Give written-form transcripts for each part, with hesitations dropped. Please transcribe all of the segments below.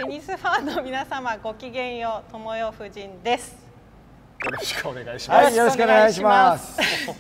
テニスファンの皆様、ごきげんよう、友よ夫人です。 よろしくお願いしはい、 ます。 よろしくお願いします。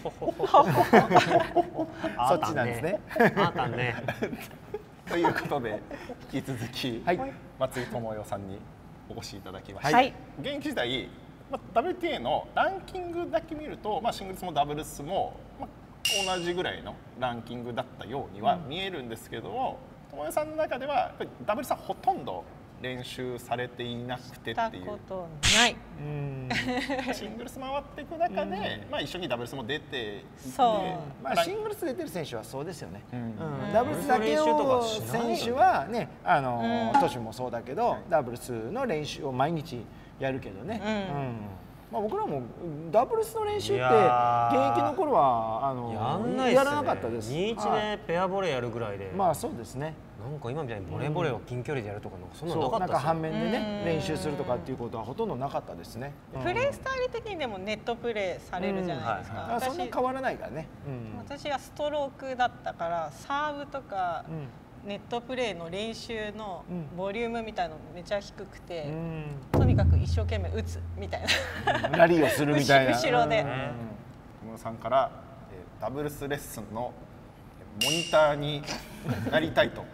そっちなんですね。 あったね。 ということで引き続き、 はい、 松井智代さんにお越しいただきました。 はい、 現役時代、WTA のランキングだけ見ると、シングルスもダブルスも、同じぐらいのランキングだったようには見えるんですけども、智代さんの中ではやっぱりダブルスはほとんど練習されていなくてっていう。 したことない。 シングルス回っていく中で、一緒にダブルスも出ていて、 シングルス出てる選手はそうですよね。ダブルスだけを選手はね、トシもそうだけど、ダブルスの練習を毎日やるけどね。僕らもダブルスの練習って現役の頃はやらなかったです。 2-1でペアボレーやるぐらいで。 そうですね。 なんか今みたいにボレーボレーを近距離でやるとかそんなのなかったですよね。 反面でね練習するとかっていうことはほとんどなかったですね。 プレースタイル的にでもネットプレーされるじゃないですか。 そんな変わらないからね。 私はストロークだったからサーブとかネットプレーの練習のボリュームみたいなのめちゃ低くて、とにかく一生懸命打つみたいなラリーをするみたいな後ろで。 友さんからダブルスレッスンのモニターになりたいと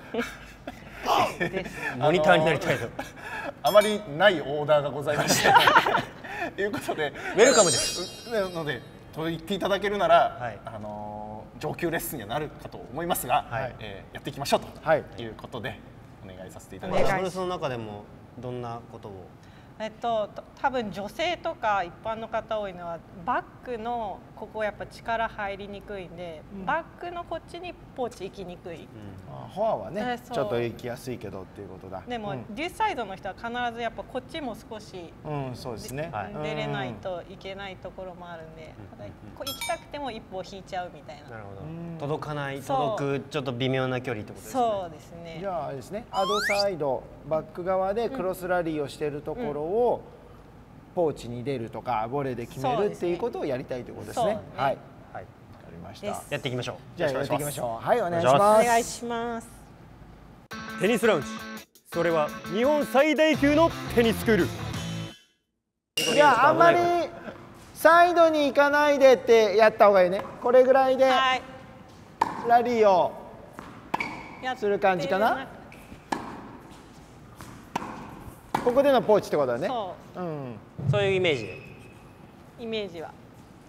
モニターになりたいとあまりないオーダーがございましてということでウェルカムです。 なのでと言っていただけるなら、上級レッスンにはなるかと思いますが、やっていきましょうということでお願いさせていただきます。 ダブルスの中でもどんなことを？ 多分女性とか一般の方多いのはバックのここやっぱ力入りにくいんで、バックのこっちにポーチ行きにくい。 フォアはねちょっと行きやすいけどっていうことだ。 でもデューサイドの人は必ずやっぱこっちも少しそうですね出れないといけないところもあるんで、行きたくても一歩引いちゃうみたいな。 なるほど。届かない届くちょっと微妙な距離ってことですね。 そうですね。 じゃああれですね、アドサイドバック側でクロスラリーをしているところをポーチに出るとかボレーで決めるっていうことをやりたいということですね。はい。わかりました。 やっていきましょう。 じゃあやっていきましょう。はい、お願いします。 お願いします。 テニスラウンジ。それは日本最大級のテニススクール。 いや、あんまりサイドに行かないでってやった方がいいね。これぐらいでラリーをする感じかな。ここでのポーチってことだね。 そういうイメージで。 イメージは。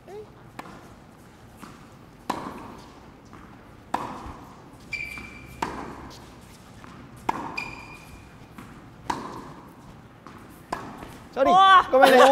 ソリー、ごめんね。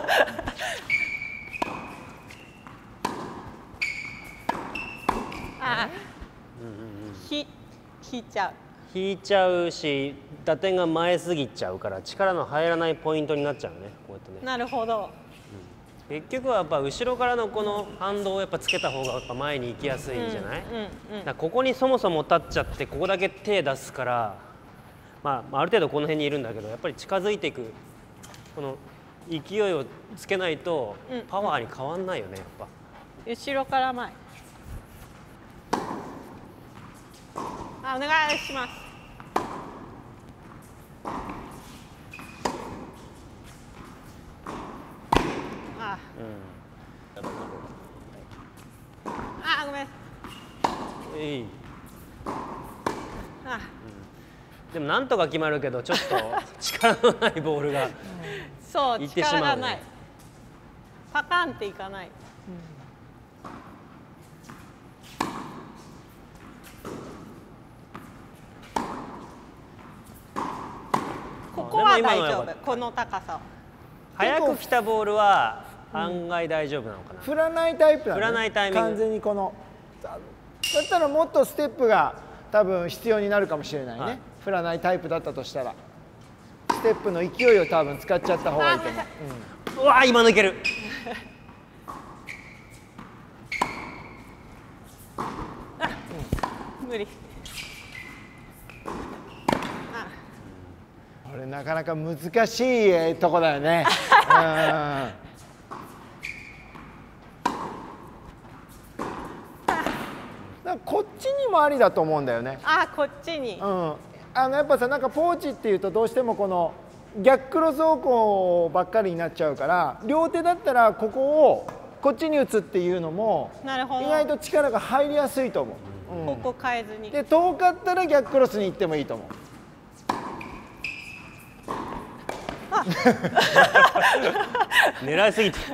引いちゃう。 引いちゃうし、打点が前すぎちゃうから力の入らないポイントになっちゃうね。こうやってね。 なるほど。 結局はやっぱ後ろからのこの反動をやっぱつけた方がやっぱ前に行きやすいじゃない？だここにそもそも立っちゃってここだけ手出すから、ある程度この辺にいるんだけどやっぱり近づいていくこの勢いをつけないとパワーに変わんないよねやっぱ。 後ろから前。お願いします。ごめん。 でもなんとか決まるけどちょっと力のないボールがそう力がない。パカンっていかない。ここは大丈夫。この高さ。 早く来たボールは案外大丈夫なのかな。 振らないタイプだね。 振らないタイミング。 完全にこの。だったらもっとステップが多分必要になるかもしれないね。振らないタイプだったとしたら。ステップの勢いを多分使っちゃった方がいいと思う。 うわ、今抜ける。 無理。 これなかなか難しいとこだよね。こっちにもありだと思うんだよね。 こっちに。 やっぱさ、なんかポーチっていうとどうしてもこの逆クロス方向ばっかりになっちゃうから、両手だったらここをこっちに打つっていうのも意外と力が入りやすいと思う。 ここ変えずに。 で遠かったら逆クロスに行ってもいいと思う。 狙いすぎて。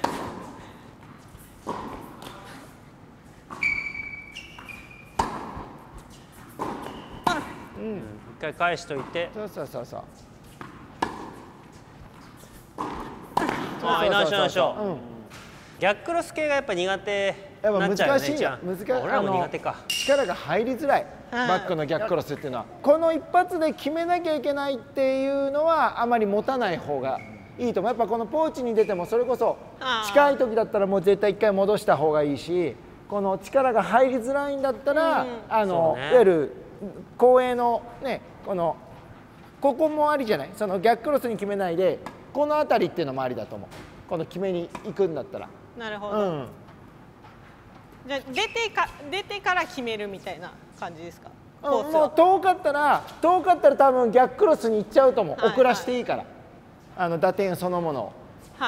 一回返しといて。 そうそうそうそう。 あ、ナイスナイス。逆クロス系がやっぱ苦手になっちゃうよね。 難しい。 俺らも苦手か。 力が入りづらい。バックの逆クロスっていうのは、この一発で決めなきゃいけないっていうのはあまり持たない方がいいと思う。やっぱこのポーチに出てもそれこそ近い時だったらもう絶対一回戻した方がいいし、この力が入りづらいんだったら、いわゆる後衛のね、ここもありじゃない。その逆クロスに決めないでこの辺りっていうのもありだと思う。この決めに行くんだったら。 なるほど。じゃあ出てから決めるみたいな感じですか。 もう遠かったら多分逆クロスに行っちゃうと思う。遅らしていいから、打点そのものを。 はい。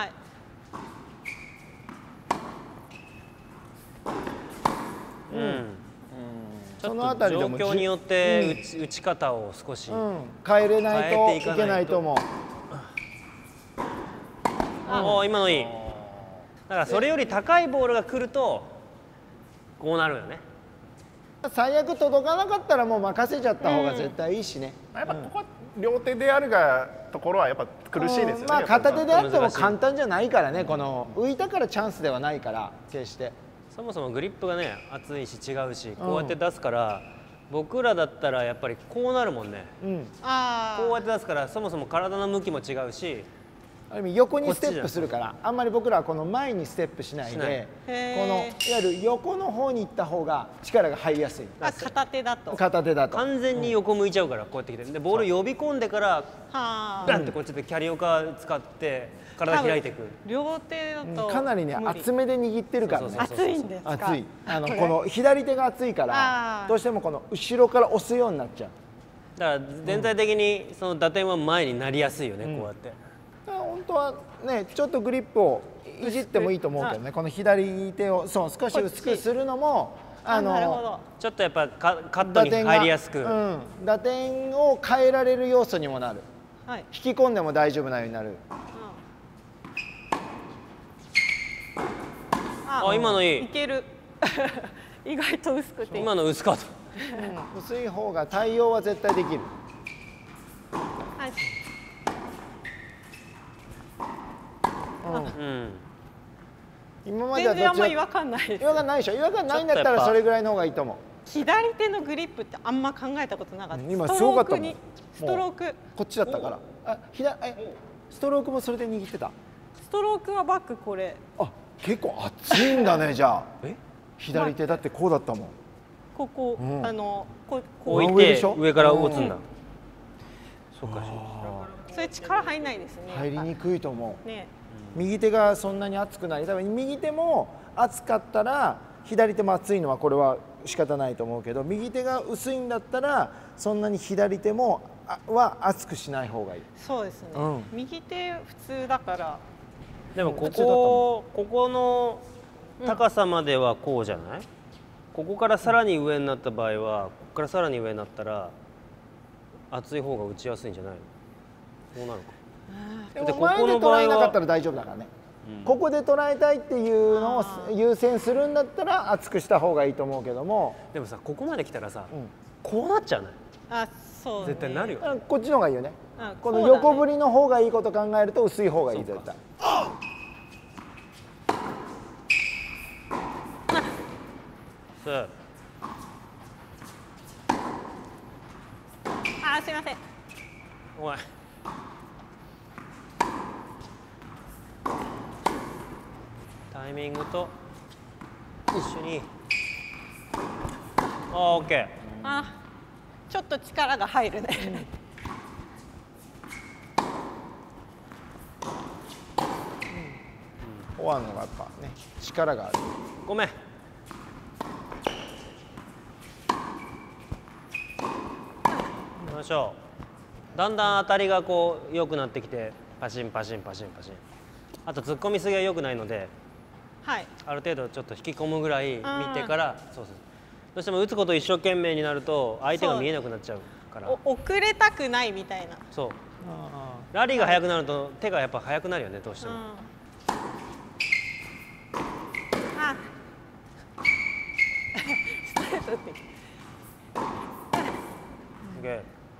そのあたりでも状況によって打ち方を少し変えれないといけないと思う。 おお、今のいい。だからそれより高いボールが来るとこうなるよね。 最悪届かなかったらもう任せちゃった方が絶対いいしね。 やっぱここは両手であるがところはやっぱ苦しいですよね。 まあ片手であっても簡単じゃないからね。この浮いたからチャンスではないから決して。 そもそもグリップがね厚いし違うし、こうやって出すから、僕らだったらやっぱりこうなるもんね。こうやって出すからそもそも体の向きも違うし。 ある意味横にステップするから、あんまり僕らはこの前にステップしないで、このいわゆる横の方に行った方が力が入りやすい。 片手だと。 片手だと。 完全に横向いちゃうから、こうやってきて、でボール呼び込んでからバンってこっちでキャリオカ使って体開いていく。 両手だとかなりね厚めで握ってるからね。 熱いんですか。 熱い。この左手が熱いからどうしてもこの後ろから押すようになっちゃう。 だから全体的にその打点は前になりやすいよね、こうやって。 本当はね、ちょっとグリップをいじってもいいと思うけどね。この左手を少し薄くするのもちょっとやっぱカットに入りやすく、 打点を変えられる要素にもなる。引き込んでも大丈夫なようになる。 あ、今のいい。 いける。意外と薄くて。 今の薄かった。 薄い方が対応は絶対できる。 今までは全然あんま違和感ないです。 違和感ないでしょ。違和感ないんだったらそれぐらいの方がいいと思う。 左手のグリップってあんま考えたことなかった。 今すごかったもん。 ストローク。 こっちだったから。ストロークもそれで握ってた。 ストロークはバックこれ。 あ、結構熱いんだねじゃあ。左手だってこうだったもん。 こここう置いて上から打つんだ。そうか。 それ力入んないですね。 入りにくいと思う。右手がそんなに熱くない。多分右手も熱かったら左手も熱いのはこれは仕方ないと思うけど、右手が薄いんだったらそんなに左手も熱くしない方がいい。 そうですね。右手普通だから。 でもここの高さまではこうじゃない？ここからさらに上になった場合は、ここからさらに上になったら厚い方が打ちやすいんじゃないの？こうなるか。 でも前で捉えなかったら大丈夫だからね。ここで捉えたいっていうのを優先するんだったら厚くした方がいいと思うけども。 でもさ、ここまで来たらさ、こうなっちゃうね。 あ、そう。 絶対なるよ。 こっちの方がいいよね。この横振りの方がいいこと考えると薄い方がいい絶対。 あ、すいません。 おい。タイミングと一緒に。オッケー。 あ、ちょっと力が入るね。 フォアのがやっぱね力がある。 ごめん。よし。 しょう。だんだん当たりがこう良くなってきて、パシンパシンパシンパシン。あと突っ込みすぎは良くないので、 はい、 ある程度ちょっと引き込むぐらい見てから、そうそう。どうしても打つこと一生懸命になると相手が見えなくなっちゃうから。 遅れたくないみたいな。 そう。ラリーが速くなると手がやっぱ速くなるよね、どうしても。 あ。ストレート打ってきた。 OK。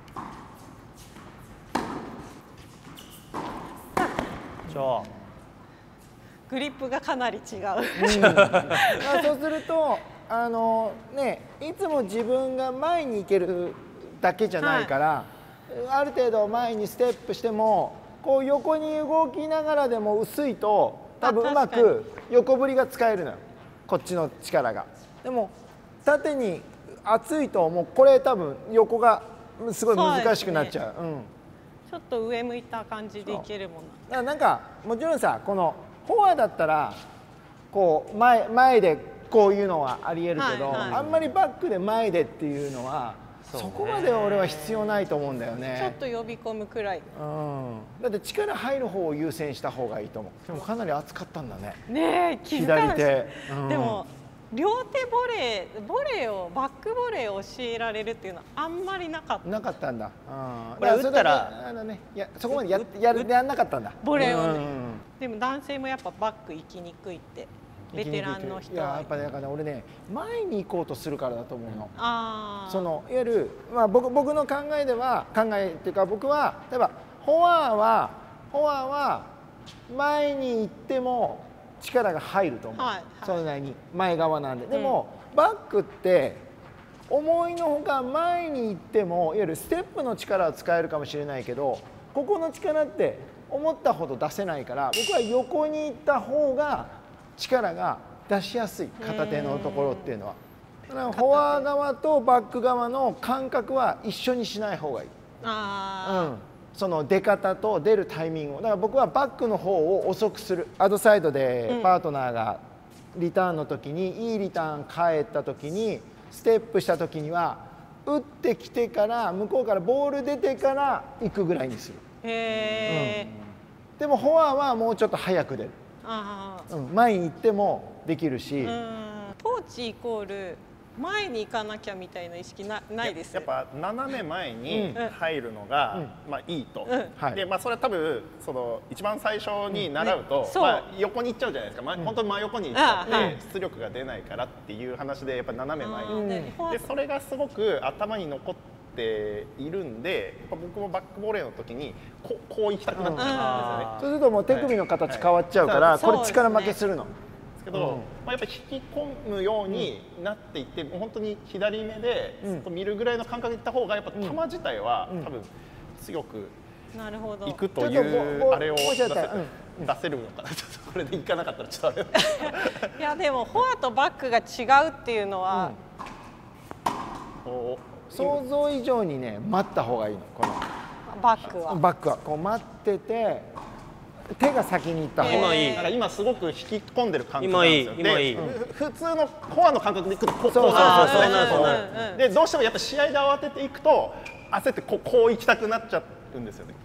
グリップがかなり違う。 そうするといつも自分が前に行けるだけじゃないから、ある程度前にステップしてもこう横に動きながらでも薄いと多分うまく横振りが使えるのよ、こっちの力が。でも縦に厚いともうこれ多分横がすごい難しくなっちゃう。 ちょっと上向いた感じでいけるもんな。 だからなんかもちろんさ、このフォアだったらこう前でこういうのはありえるけど、あんまりバックで前でっていうのはそこまで俺は必要ないと思うんだよね。 ちょっと呼び込むくらい。 だって力入る方を優先した方がいいと思う。でもかなり熱かったんだね。 ねえ、気づかない。 左手。 でも両手ボレーをバックボレーを教えられるっていうのはあんまりなかった。 なかったんだ。 これ打ったらいやそこまでやんなかったんだ。 ボレーをね。でも男性もやっぱバック行きにくいって。ベテランの人は。 やっぱだから俺ね、前に行こうとするからだと思うの。 そのいわゆる僕の考えではっていうか、僕は例えばフォアは前に行っても力が入ると思う。それなりに前側なんで。でもバックって思いのほか前に行ってもいわゆるステップの力は使えるかもしれないけど、ここの力って思ったほど出せないから、僕は横に行った方が力が出しやすい、片手のところっていうのは。だからフォア側とバック側の感覚は一緒にしない方がいい。その出方と出るタイミングを。だから僕はバックの方を遅くする。アドサイドでパートナーがリターンの時に、いいリターン返った時にステップした時には打ってきてから向こうからボール出てから行くぐらいにする。でもフォアはもうちょっと早く出る。前に行ってもできるし、 トーチイコール前に行かなきゃみたいな意識ないです。 やっぱ斜め前に入るのがいいと。でそれは多分その一番最初に習うと横に行っちゃうじゃないですか。本当に真横に行っちゃって出力が出ないからっていう話で、やっぱ斜め前に。でそれがすごく頭に残っているんで、僕もバックボレーの時にこう行きたくなっちゃうんですよね。 そうするともう手首の形変わっちゃうから、これ力負けするの。 けど、やっぱり引き込むようになっていって、もう本当に左目で見るぐらいの感覚でいった方がやっぱ球自体は多分強くいくというあれを出せるのかな。ちょっとこれでいかなかったらちょっとあれいやでもフォアとバックが違うっていうのは、 想像以上にね待った方がいいの。このバックはこう待ってて、手が先に行った方がいい。 今すごく引き込んでる感覚なんですよ。普通のフォアの感覚でいくとこうで、どうしてもやっぱ試合で慌てていくと焦ってこう行きたくなっちゃうんですよね。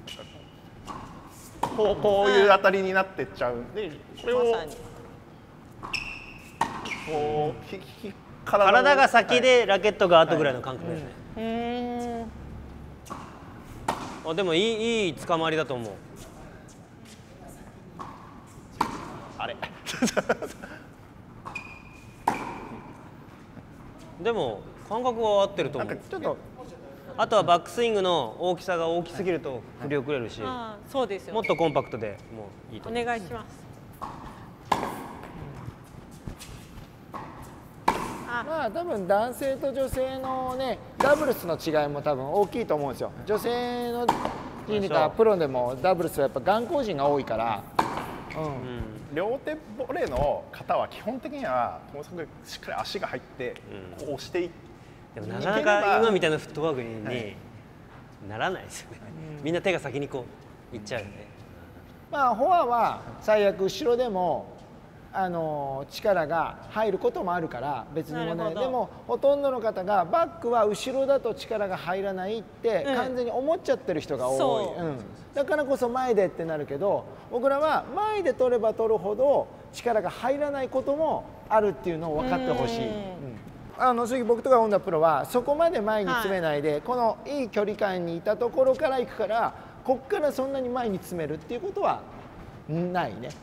こういう当たりになってっちゃうんで、これをこう体が先でラケットが後ぐらいの感覚ですね。でもいい捕まりだと思う。 あれでも感覚は合ってると思う。あとはバックスイングの大きさが大きすぎると振り遅れるし、 そうですよ。 もっとコンパクトでもういいと思う。 お願いします。 多分男性と女性のねダブルスの違いも多分大きいと思うんですよ。女性のティーニカプロでもダブルスはやっぱ頑固人が多いから。 両手ボレーの方は基本的にはともさんしっかり足が入ってこう押していって、 でもなかなか今みたいなフットワークにならないですよね。みんな手が先にこういっちゃうよね。 フォアは最悪後ろでも力が入ることもあるから別に問題ない。でもほとんどの方がバックは後ろだと力が入らないって完全に思っちゃってる人が多い、だからこそ前でってなるけど、僕らは前で取れば取るほど力が入らないこともあるっていうのを分かってほしい。正直僕とか本田プロはそこまで前に詰めないで、このいい距離感にいたところから行くから、こっからそんなに前に詰めるっていうことはないね。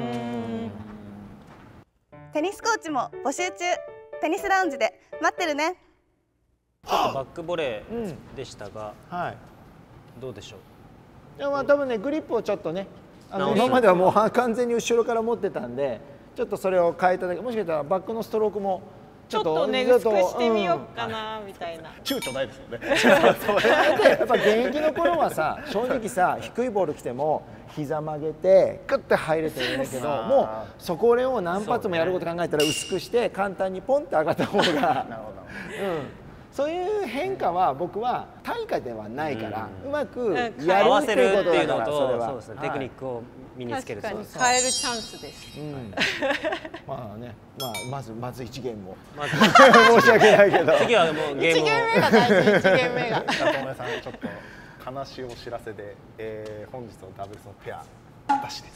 テニスコーチも募集中。テニスラウンジで待ってるね。 ちょっとバックボレーでしたが、どうでしょう。 いや、まあ多分ね、グリップをちょっとね、今まではもう完全に後ろから持ってたんで、ちょっとそれを変えただけ。もしかしたらバックのストロークもちょっとね、薄くしてみようかなみたいな。 躊躇ないですよね。 やっぱ現役の頃はさ、正直さ、低いボール来ても膝曲げてグッて入れてるんだけど、もうそこを何発もやること考えたら薄くして簡単にポンって上がった方が、そういう変化は僕は対価ではないから、うまくやるっていうことだから、それはテクニックを身につける。 確かに変えるチャンスです。 まあね、まず1ゲームを申し訳ないけど、 次はもうゲームを。 1ゲーム目が大事。1ゲーム目が。 友江さん、ちょっと悲しいお知らせで、本日のダブルスのペア、私です。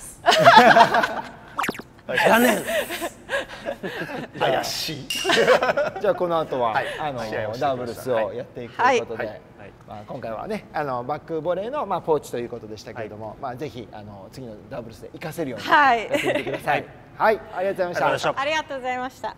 残念。 怪しい。 じゃあこの後はダブルスをやっていくということで、今回はねバックボレーのポーチということでしたけれども、ぜひ次のダブルスで活かせるようにやってみてください。はい、ありがとうございました。 ありがとうございました。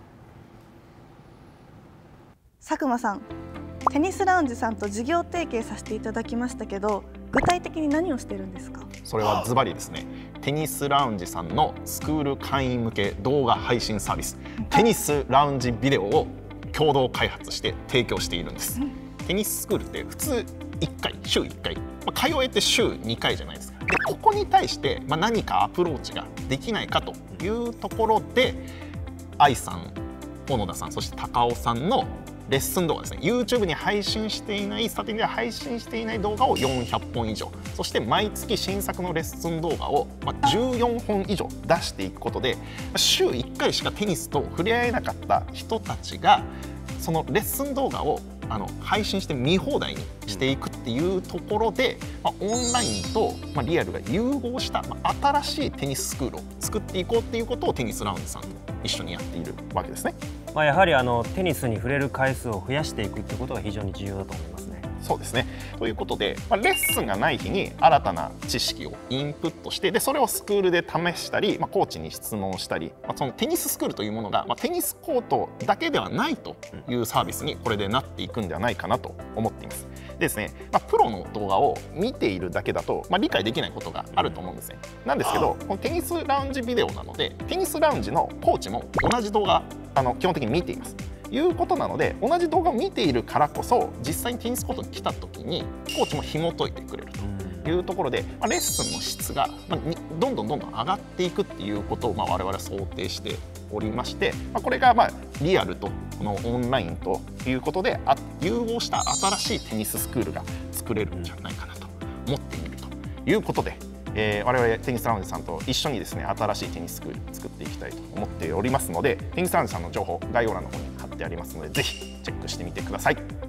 佐久間さん、テニスラウンジさんと事業提携させていただきましたけど、具体的に何をしてるんですか？ それはズバリですね、テニスラウンジさんのスクール会員向け動画配信サービス、テニスラウンジビデオを共同開発して提供しているんです。テニススクールって普通1回、週1回、通えて週2回じゃないですか。でここに対して何かアプローチができないかというところで、愛さん、小野田さん、そして高尾さんのレッスン動画ですね、 YouTube に配信していない、スタティでは配信していない動画を400本以上、そして毎月新作のレッスン動画を14本以上出していくことで、週1回しかテニスと触れ合えなかった人たちがそのレッスン動画を配信して見放題にしていくっていうところで、オンラインとリアルが融合した新しいテニススクールを作っていこうっていうことをテニスラウンジさんと一緒にやっているわけですね。 やはりテニスに触れる回数を増やしていくってことが非常に重要だと思いますね。 そうですね。ということで、レッスンがない日に新たな知識をインプットして、でそれをスクールで試したり、コーチに質問したり、そのテニススクールというものが、テニスコートだけではないというサービスにこれでなっていくんではないかなと思っています。でですね、プロの動画を見ているだけだと、理解できないことがあると思うんですね。なんですけど、このテニスラウンジビデオなので、テニスラウンジのコーチも同じ動画基本的に見ています。いうことなので、同じ動画を見ているからこそ実際にテニスコートに来た時にコーチも紐解いてくれるというところで、レッスンの質がどんどん上がっていくっていうことを我々は想定しておりまして、これがリアルとこのオンラインということで融合した新しいテニススクールが作れるんじゃないかなと思っているということで、我々テニスラウンジさんと一緒にですね、新しいテニススクール作っていきたいと思っておりますので、テニスラウンジさんの情報概要欄の方に貼ってありますので、ぜひチェックしてみてください。